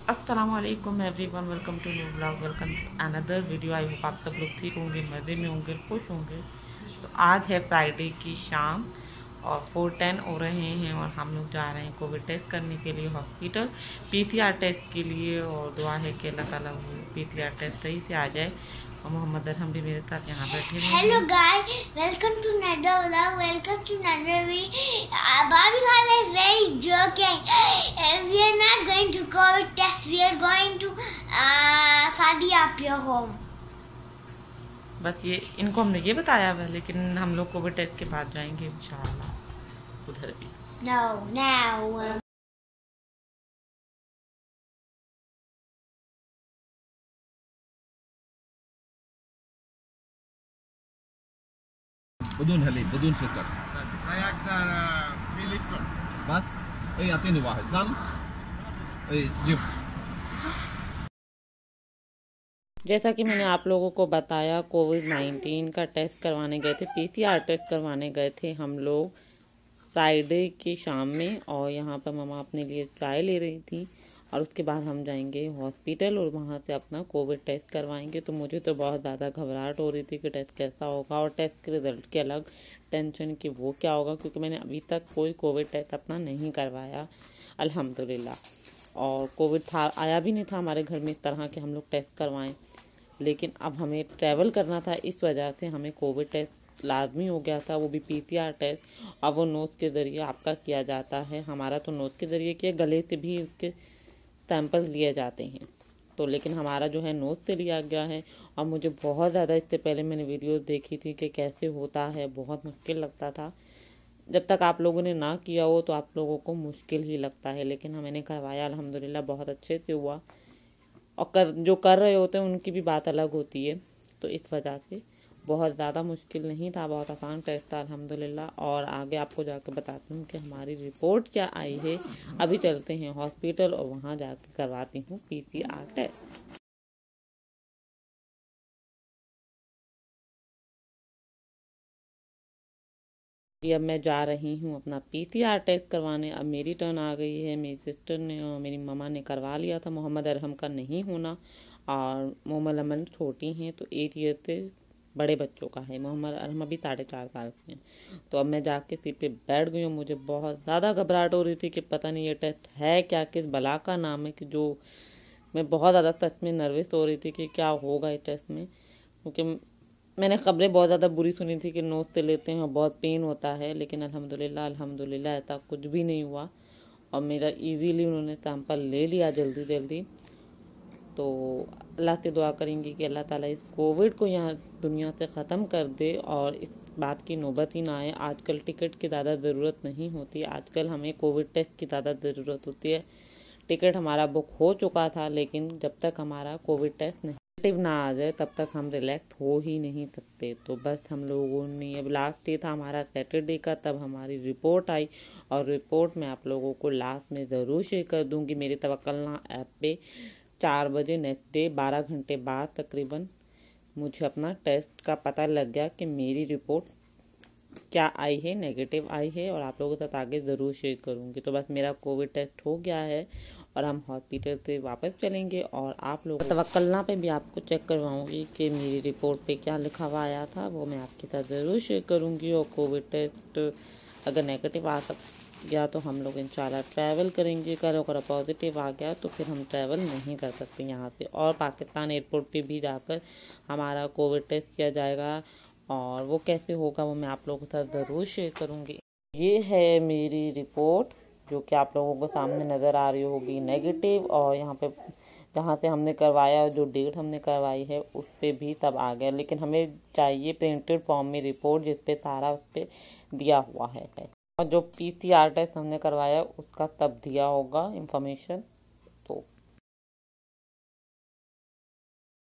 अस्सलाम वालेकुम everyone, welcome to new blog, welcome to another video. I hope आप सब लोग ठीक होंगे, मज़े में होंगे, खुश होंगे। तो आज है फ्राइडे की शाम और 4:10 हो रहे हैं और हम लोग जा रहे हैं कोविड टेस्ट करने के लिए हॉस्पिटल, पीसीआर टेस्ट के लिए। और दुआ है कि अल्लाह ताला वो पीसीआर टेस्ट सही से आ जाए। और मोहम्मद अरहम भी मेरे साथ यहाँ बैठे हुए हैं। Hello guys, welcome to another vlog, welcome to another video. Barbie Khan is very joking. We are not going to COVID test. We are going to शादी आप your home. बस ये इनको हमने ये बताया हुआ है, लेकिन हम लोग कोविड टेस्ट के बाद जाएंगे इंशाल्लाह उधर भी। No, now. بدون هليب بدون سكر. كفايه اكثر ملي. بس اي اعطيني واحد كم؟ اي جيب. जैसा कि मैंने आप लोगों को बताया, कोविड-19 का टेस्ट करवाने गए थे, पीसीआर टेस्ट करवाने गए थे हम लोग फ्राइडे की शाम में। और यहाँ पर मम्मा अपने लिए ट्राई ले रही थी और उसके बाद हम जाएंगे हॉस्पिटल और वहाँ से अपना कोविड टेस्ट करवाएंगे। तो मुझे तो बहुत ज़्यादा घबराहट हो रही थी कि टेस्ट कैसा होगा और टेस्ट के रिज़ल्ट की अलग टेंशन कि वो क्या होगा, क्योंकि मैंने अभी तक कोई कोविड टेस्ट अपना नहीं करवाया अल्हम्दुलिल्लाह। और कोविड था आया भी नहीं था हमारे घर में इस तरह के हम लोग टेस्ट करवाएं। लेकिन अब हमें ट्रैवल करना था, इस वजह से हमें कोविड टेस्ट लाजमी हो गया था, वो भी पीसीआर टेस्ट। अब वो नोज़ के ज़रिए आपका किया जाता है, हमारा तो नोज़ के ज़रिए किया, गले से भी उसके सैंपल लिए जाते हैं। तो लेकिन हमारा जो है नोज़ से लिया गया है। और मुझे बहुत ज़्यादा, इससे पहले मैंने वीडियोस देखी थी कि कैसे होता है, बहुत मुश्किल लगता था। जब तक आप लोगों ने ना किया हो तो आप लोगों को मुश्किल ही लगता है, लेकिन मैंने करवाया अल्हम्दुलिल्लाह, बहुत अच्छे से हुआ। और जो कर रहे होते हैं उनकी भी बात अलग होती है। तो इस वजह से बहुत ज़्यादा मुश्किल नहीं था, बहुत आसान टेस्ट था अल्हम्दुलिल्लाह। और आगे आपको जाकर बताती हूँ कि हमारी रिपोर्ट क्या आई है। अभी चलते हैं हॉस्पिटल और वहाँ जाकर करवाती हूँ पीसीआर टेस्ट। अब मैं जा रही हूँ अपना पीसीआर टेस्ट करवाने। अब मेरी टर्न आ गई है। मेरी सिस्टर ने और मेरी मम्मा ने करवा लिया था, मोहम्मद अरहम का नहीं होना। और मोहम्मद अमन छोटी हैं तो 8 ईयर से बड़े बच्चों का है, मोहम्मद अरहम अभी 4.5 साल के हैं। तो अब मैं जाके सीट पे बैठ गई हूँ। मुझे बहुत ज़्यादा घबराहट हो रही थी कि पता नहीं ये टेस्ट है क्या, किस बला का नाम है, कि जो मैं बहुत ज़्यादा सच में नर्वस हो रही थी कि क्या होगा इस टेस्ट में। क्योंकि मैंने खबरें बहुत ज़्यादा बुरी सुनी थी कि नोज़ से लेते हैं और बहुत पेन होता है, लेकिन अल्हम्दुलिल्लाह ऐसा कुछ भी नहीं हुआ। और मेरा इजीली उन्होंने सैंपल ले लिया जल्दी जल्दी। तो अल्लाह से दुआ करेंगे कि अल्लाह ताला इस कोविड को यहाँ दुनिया से ख़त्म कर दे और इस बात की नौबत ही ना आए। आजकल टिकट की ज़्यादा ज़रूरत नहीं होती, आजकल हमें कोविड टेस्ट की ज़्यादा ज़रूरत होती है। टिकट हमारा बुक हो चुका था, लेकिन जब तक हमारा कोविड टेस्ट नेगेटिव ना आ जाए तब तक हम रिलैक्स हो ही नहीं सकते। तो बस हम लोगों ने, अब लास्ट डे था हमारा सैटरडे का, तब हमारी रिपोर्ट आई। और रिपोर्ट मैं आप लोगों को लास्ट में ज़रूर शेयर कर दूँगी मेरे तवक्कलना ऐप पे। 4 बजे नेक्स्ट डे 12 घंटे बाद तकरीबन मुझे अपना टेस्ट का पता लग गया कि मेरी रिपोर्ट क्या आई है, नेगेटिव आई है। और आप लोगों के साथ आगे ज़रूर शेयर करूँगी। तो बस मेरा कोविड टेस्ट हो गया है और हम हॉस्पिटल से वापस चलेंगे। और आप लोग तवक्कलना पे भी आपको चेक करवाऊँगी कि मेरी रिपोर्ट पे क्या लिखा हुआ आया था, वो मैं आपके साथ ज़रूर शेयर करूँगी। और कोविड टेस्ट अगर नेगेटिव आ गया तो हम लोग इंशाल्लाह ट्रैवल करेंगे। अगर पॉजिटिव आ गया तो फिर हम ट्रैवल नहीं कर सकते यहाँ से। और पाकिस्तान एयरपोर्ट पे भी जाकर हमारा कोविड टेस्ट किया जाएगा और वो कैसे होगा वो मैं आप लोगों के साथ ज़रूर शेयर करूँगी। ये है मेरी रिपोर्ट जो कि आप लोगों को सामने नज़र आ रही होगी, नेगेटिव। और यहाँ पे जहाँ से हमने करवाया, जो डेट हमने करवाई है उस पर भी तब आ गया, लेकिन हमें चाहिए प्रिंटेड फॉर्म में रिपोर्ट जिस पे सारा उस पर दिया हुआ है। और जो पीसीआर टेस्ट हमने करवाया उसका तब दिया होगा इंफॉर्मेशन।